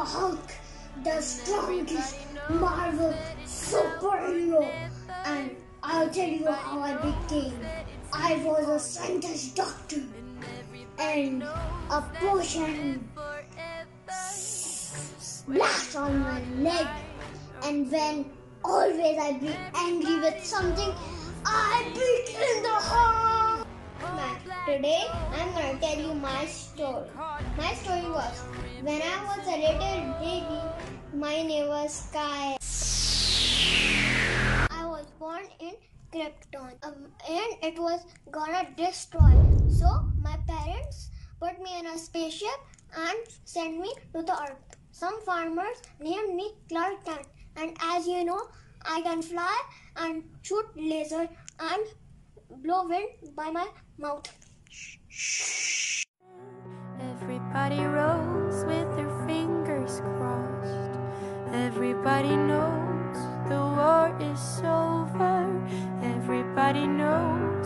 Hulk, the strongest Marvel superhero. And I'll tell you how I became. I was a scientist doctor and a potion splash on my leg. And when always I be angry with something, I became the Hulk. Today I'm gonna tell you my story. My story was when I was a little baby. My name was Sky. I was born in Krypton and it was gonna destroy. So my parents put me in a spaceship and sent me to the Earth. Some farmers named me Clark Kent, and as you know, I can fly and shoot laser and blow wind by my mouth. Everybody rolls with their fingers crossed. Everybody knows the war is over. Everybody knows